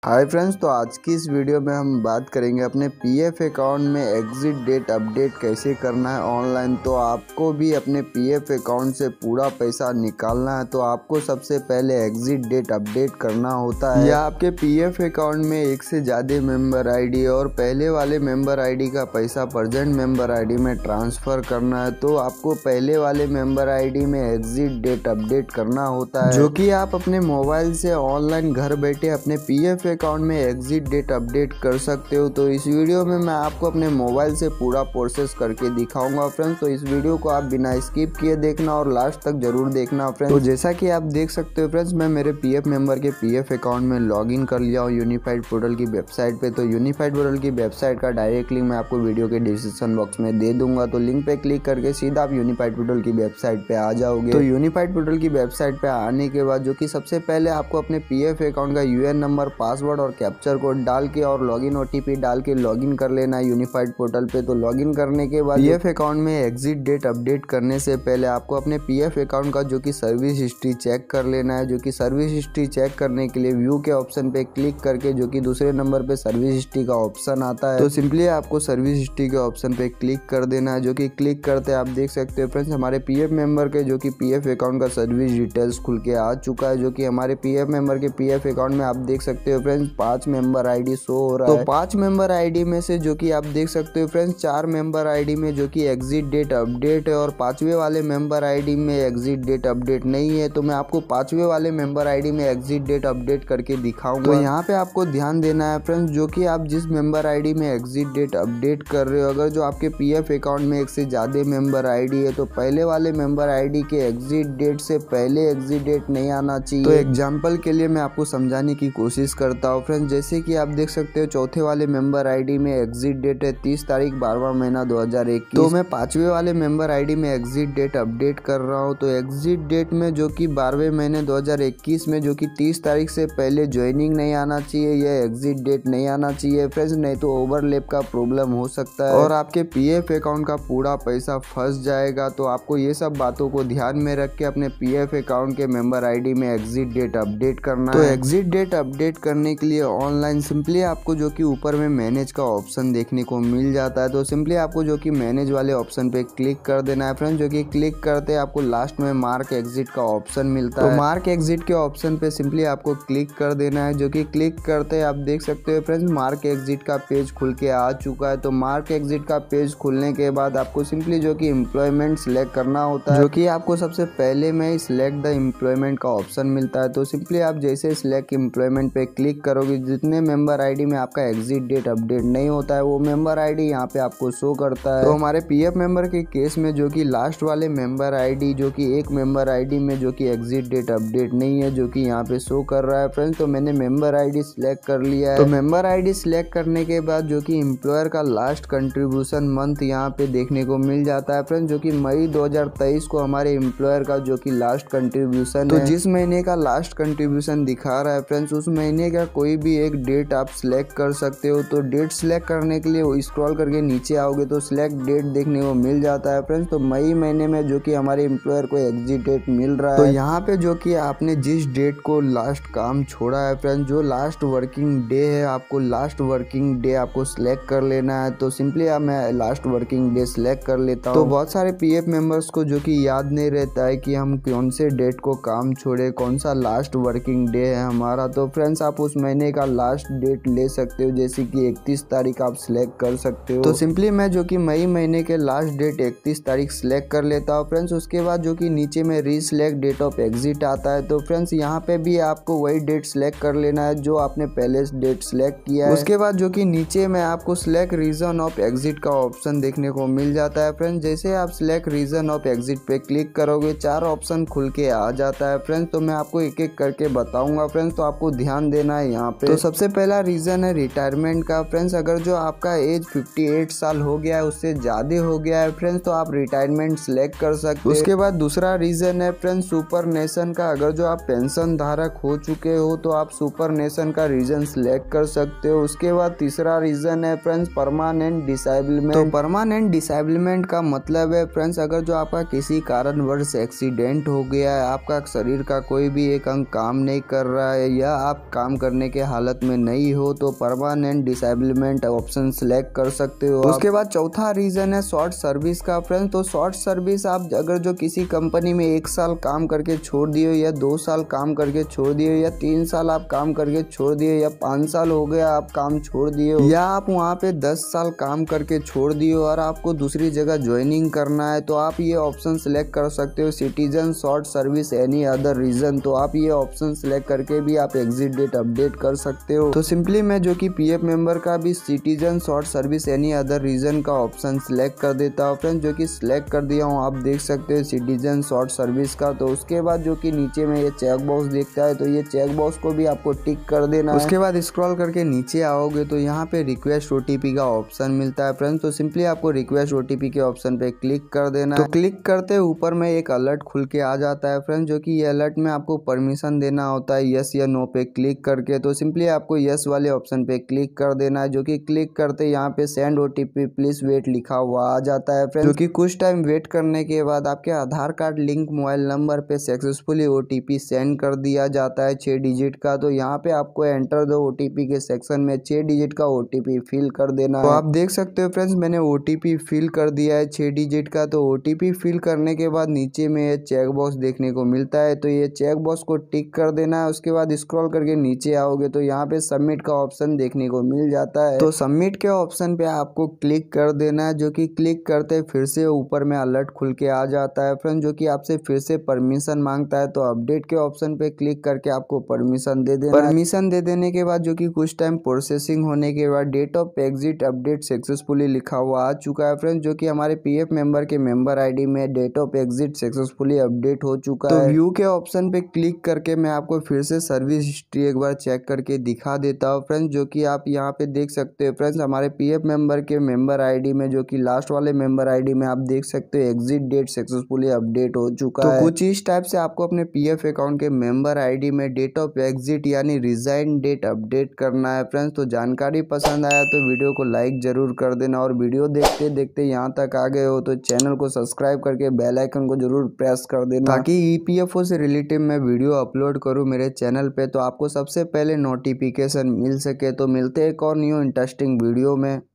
Hi friends, तो आज की इस वीडियो में हम बात करेंगे अपने पीएफ अकाउंट में एग्जिट डेट अपडेट कैसे करना है ऑनलाइन। तो आपको भी अपने पीएफ अकाउंट से पूरा पैसा निकालना है तो आपको सबसे पहले एग्जिट डेट अपडेट करना होता है। या आपके पीएफ अकाउंट में एक से ज़्यादा मेंबर आईडी और पहले वाले मेंबर आईडी का पैसा प्रेजेंट मेंबर आईडी में ट्रांसफ़र करना है तो आपको पहले वाले मेंबर आईडी में एग्जिट डेट अपडेट करना होता है, जो कि आप अपने मोबाइल से ऑनलाइन घर बैठे अपने पीएफ अकाउंट में एग्जिट डेट अपडेट कर सकते हो। तो इस वीडियो में मैं आपको अपने मोबाइल से पूरा प्रोसेस करके दिखाऊंगा फ्रेंड्स। तो इस वीडियो को आप बिना स्किप किए देखना और लास्ट तक जरूर देखना फ्रेंड्स। तो जैसा कि आप देख सकते हो फ्रेंड्स, मैं मेरे पीएफ मेंबर के पीएफ अकाउंट में लॉगिन कर लिया हूँ यूनिफाइड पोर्टल की वेबसाइट पे। तो यूनिफाइड पोर्टल की वेबसाइट का डायरेक्ट लिंक मैं आपको वीडियो के डिस्क्रिप्शन बॉक्स में दे दूंगा। तो लिंक पे क्लिक करके सीधा आप यूनिफाइड पोर्टल की वेबसाइट पे आ जाओगे। तो यूनिफाइड पोर्टल की वेबसाइट पे आने के बाद जो कि सबसे पहले आपको अपने पीएफ अकाउंट का यूएन नंबर, पासवर्ड और कैप्चर कोड डाल के और लॉगिन ओटीपी डाल के लॉगिन कर लेना है यूनिफाइड पोर्टल पे। तो लॉगिन करने के बाद पीएफ अकाउंट में एग्जिट डेट अपडेट करने से पहले आपको अपने पीएफ अकाउंट का जो कि सर्विस हिस्ट्री चेक कर लेना है। जो कि सर्विस हिस्ट्री चेक करने के लिए व्यू के ऑप्शन पे क्लिक करके जो कि दूसरे नंबर पे सर्विस हिस्ट्री का ऑप्शन आता है, तो सिंपली आपको सर्विस हिस्ट्री के ऑप्शन पे क्लिक कर देना है। जो कि क्लिक करते आप देख सकते हो फ्रेंड्स, हमारे पीएफ मेंबर के जो कि पीएफ अकाउंट का सर्विस डिटेल्स खुल के आ चुका है। जो कि हमारे पीएफ मेंबर के पीएफ अकाउंट में आप देख सकते हो फ्रेंड्स 5 मेंबर आईडी शो हो रहा है। तो 5 मेंबर आईडी में से जो कि आप देख सकते हो फ्रेंड्स 4 मेंबर आईडी में जो कि एग्जिट डेट अपडेट है और 5वें वाले मेंबर आईडी में एग्जिट डेट अपडेट नहीं है। तो मैं आपको 5वें वाले मेंबर आईडी में एग्जिट डेट अपडेट करके दिखाऊंगा। तो यहाँ पे आपको ध्यान देना है फ्रेंड्स, जो कि आप जिस मेंबर आईडी में एग्जिट डेट अपडेट कर रहे हो, अगर जो आपके पीएफ अकाउंट में एक से ज्यादा मेंबर आईडी है तो पहले वाले मेंबर आईडी के एग्जिट डेट से पहले एग्जिट डेट नहीं आना चाहिए। तो एग्जाम्पल के लिए मैं आपको समझाने की कोशिश करता हूँ फ्रेंड्स। जैसे कि आप देख सकते हो चौथे वाले मेंबर आईडी में एग्जिट डेट है 30 तारीख 12वां महीना 2021। तो मैं 5वें वाले मेंबर आईडी में एग्जिट डेट अपडेट कर रहा हूँ। तो एग्जिट डेट में जो कि 12वें महीने 2021 में जो कि 30 तारीख से पहले ज्वाइनिंग नहीं आना चाहिए, यह एग्जिट डेट नहीं आना चाहिए फ्रेंड्स, नहीं तो ओवरलैप का प्रॉब्लम हो सकता है और आपके पीएफ अकाउंट का पूरा पैसा फंस जाएगा। तो आपको ये सब बातों को ध्यान में रख के अपने पीएफ अकाउंट के मेंबर आईडी में एग्जिट डेट अपडेट करना है। तो एग्जिट डेट अपडेट करने के लिए ऑनलाइन सिंपली आपको जो कि ऊपर में मैनेज का ऑप्शन देखने को मिल जाता है। तो सिंपली आपको जो कि मैनेज वाले ऑप्शन पे क्लिक कर देना है फ्रेंड्स। जो कि क्लिक करते आपको लास्ट में मार्क एग्जिट का ऑप्शन मिलता है। तो मार्क एग्जिट के ऑप्शन पे सिंपली आपको क्लिक कर देना है। जो कि क्लिक करते आप देख सकते हो फ्रेंड्स मार्क एग्जिट का पेज खुल के आ चुका है। तो मार्क एग्जिट का पेज खुलने के बाद आपको सिंपली जो कि एम्प्लॉयमेंट सिलेक्ट करना होता है, जो कि आपको सबसे पहले में सिलेक्ट द एम्प्लॉयमेंट का ऑप्शन मिलता है। तो सिंपली आप जैसे सिलेक्ट एम्प्लॉयमेंट पे क्लिक करोगे, जितने मेंबर आईडी में आपका एग्जिट डेट अपडेट नहीं होता है वो मेंबर आईडी यहाँ पे आपको शो करता है। तो हमारे पीएफ मेंबर के केस में जो कि लास्ट वाले मेंबर आईडी जो कि एक मेंबर आईडी में जो कि एग्जिट डेट अपडेट नहीं है, जो कि यहाँ पे शो कर रहा है फ्रेंड्स। तो मैंने मेंबर आईडी सिलेक्ट कर लिया है। तो मेंबर आईडी सिलेक्ट करने के बाद जो कि एम्प्लॉयर का लास्ट कंट्रीब्यूशन मंथ यहाँ पे देखने को मिल जाता है फ्रेंड्स, जो कि मई 2023 को हमारे एम्प्लॉयर का जो कि लास्ट कंट्रीब्यूशन है। तो जिस महीने का लास्ट कंट्रीब्यूशन दिखा रहा है फ्रेंड्स उस महीने का कोई भी एक डेट आप सिलेक्ट कर सकते हो। तो डेट सिलेक्ट करने के लिए स्क्रॉल करके नीचे आओगे तो सिलेक्ट डेट देखने को मिल जाता है फ्रेंड्स। तो मई महीने में जो कि हमारे एम्प्लॉयर को एग्जिट डेट मिल रहा है। तो यहाँ पे जो कि आपने जिस डेट को लास्ट काम छोड़ा है फ्रेंड्स, जो लास्ट वर्किंग डे है, आपको लास्ट वर्किंग डे आपको सिलेक्ट कर लेना है। तो सिंपली मैं लास्ट वर्किंग डे सिलेक्ट कर लेता हूँ। तो बहुत सारे पीएफ मेंबर्स को जो कि याद नहीं रहता है कि हम कौन से डेट को काम छोड़े, कौन सा लास्ट वर्किंग डे है हमारा। तो फ्रेंड्स आप उस महीने का लास्ट डेट ले सकते हो, जैसे कि 31 तारीख आप सिलेक्ट कर सकते हो। तो सिंपली मैं जो कि मई महीने के लास्ट डेट 31 तारीख सिलेक्ट कर लेता हूँ फ्रेंड्स। उसके बाद जो कि नीचे में रीसिलेक्ट डेट ऑफ एग्जिट आता है। तो फ्रेंड्स यहाँ पे भी आपको वही डेट सिलेक्ट कर लेना है जो आपने पहले डेट सिलेक्ट किया है। उसके बाद जो कि नीचे में आपको सिलेक्ट रीजन ऑफ एग्जिट का ऑप्शन देखने को मिल जाता है फ्रेंड्स। जैसे आप सिलेक्ट रीजन ऑफ एग्जिट पे क्लिक करोगे 4 ऑप्शन खुल के आ जाता है फ्रेंड्स। तो मैं आपको एक एक करके बताऊंगा फ्रेंड्स, तो आपको ध्यान देना है यहाँ पे। तो सबसे पहला रीजन है रिटायरमेंट का फ्रेंड्स। अगर जो आपका एज 58 साल हो गया है, उससे ज्यादा हो गया है फ्रेंड्स, तो आप रिटायरमेंट सिलेक्ट कर सकते हो। उसके बाद दूसरा रीजन है फ्रेंड्स सुपर नेशन का। अगर जो आप पेंशन धारक हो चुके हो तो आप सुपर नेशन का रीजन सिलेक्ट कर सकते हो। उसके बाद तीसरा रीजन है फ्रेंड्स परमानेंट डिसेबलमेंट। तो परमानेंट डिसेबलमेंट का मतलब है फ्रेंड्स अगर जो आपका किसी कारणवश एक्सीडेंट हो गया है, आपका शरीर का कोई भी एक अंग काम नहीं कर रहा है या आप काम करने करने के हालत में नहीं हो तो परमानेंट डिसेबलमेंट ऑप्शन सिलेक्ट कर सकते हो। उसके बाद चौथा रीज़न है शॉर्ट सर्विस का फ्रेंड्स। तो शॉर्ट सर्विस आप अगर जो किसी कंपनी में 1 साल काम करके छोड़ दिए या 2 साल काम करके छोड़ दिए या 3 साल आप काम करके छोड़ दिए या 5 साल हो गया आप काम छोड़ दिए हो या आप वहाँ पे 10 साल काम करके छोड़ दिए हो और आपको दूसरी जगह ज्वाइनिंग करना है तो आप ये ऑप्शन सिलेक्ट कर सकते हो citizen short service any other reason. तो आप ये ऑप्शन सिलेक्ट करके भी आप एग्जिट डेट अपडेट कर सकते हो। तो सिंपली मैं जो कि पीएफ मेंबर का भी citizen short service any other reason का ऑप्शन सिलेक्ट कर देता हूँ फ्रेंड्स, जो कि सिलेक्ट कर दिया हूँ। आप देख सकते हो सिटीजन शॉर्ट सर्विस का। तो उसके बाद जो कि नीचे में ये चेक बॉक्स दिखता है तो ये चेक बॉक्स को भी आपको टिक कर देना है। उसके बाद स्क्रॉल करके नीचे आओगे तो यहाँ पे रिक्वेस्ट ओटीपी का ऑप्शन मिलता है फ्रेंड्स। तो सिंपली आपको रिक्वेस्ट ओटीपी के ऑप्शन पे क्लिक कर देना है। तो क्लिक करते ऊपर में एक अलर्ट खुल के आ जाता है फ्रेंड्स, जो कि ये अलर्ट में आपको परमिशन देना होता है यस या नो पे क्लिक करके। तो सिंपली आपको यस वाले ऑप्शन पे क्लिक कर देना है, जो कि क्लिक करते यहाँ पे सेंड ओटीपी प्लीज वेट लिखा हुआ आ जाता है फ्रेंड्स, जो कि कुछ टाइम वेट करने के बाद आपके Aadhaar card link mobile number पे सक्सेसफुली ओटीपी सेंड कर दिया जाता है 6 डिजिट का। तो यहाँ पे आपको एंटर द ओटीपी के सेक्शन में 6 डिजिट का ओटीपी फिल कर देना है। तो आप देख सकते हो फ्रेंड्स मैंने ओटीपी फिल कर दिया है 6 डिजिट का। तो ओटीपी फिल करने के बाद नीचे में ये चेक बॉक्स देखने को मिलता है, तो ये चेक बॉक्स को टिक कर देना है। उसके बाद स्क्रॉल करके नीचे आओगे तो यहाँ पे सबमिट का ऑप्शन देखने को मिल जाता है। तो सबमिट के ऑप्शन पे आपको क्लिक कर देना है, जो कि क्लिक करते फिर से ऊपर में अलर्ट खुल के आ जाता है फ्रेंड, जो कि आपसे फिर से परमिशन मांगता है। तो अपडेट के ऑप्शन पे क्लिक करके आपको परमिशन दे देना। परमिशन दे देने के बाद जो कि कुछ टाइम प्रोसेसिंग होने के बाद date of exit update successfully लिखा हुआ आ चुका है फ्रेंड्स, जो कि हमारे पीएफ मेंबर के मेंबर आईडी में date of exit successfully update हो चुका है। तो व्यू के ऑप्शन पे क्लिक करके मैं आपको फिर से सर्विस हिस्ट्री एक बार चेक करके दिखा देता हूँ फ्रेंड्स, जो कि आप यहाँ पे देख सकते हो फ्रेंड्स हमारे पीएफ मेंबर के मेंबर आईडी में जो कि लास्ट वाले मेंबर आईडी में आप देख सकते हो एग्जिट डेट सक्सेसफुली अपडेट हो चुका है। तो कुछ इस टाइप से आपको अपने पीएफ अकाउंट के मेंबर आईडी में डेट ऑफ एग्जिट यानी रिजाइन डेट अपडेट करना है फ्रेंड्स। तो जानकारी पसंद आया तो वीडियो को लाइक जरूर कर देना, और वीडियो देखते देखते यहाँ तक आ गए हो तो चैनल को सब्सक्राइब करके बेल आइकन को जरूर प्रेस कर देना, ताकि ईपीएफओ से रिलेटेड मैं वीडियो अपलोड करूँ मेरे चैनल पे तो आपको सबसे पहले नोटिफिकेशन मिल सके। तो मिलते हैं एक और न्यू इंटरेस्टिंग वीडियो में।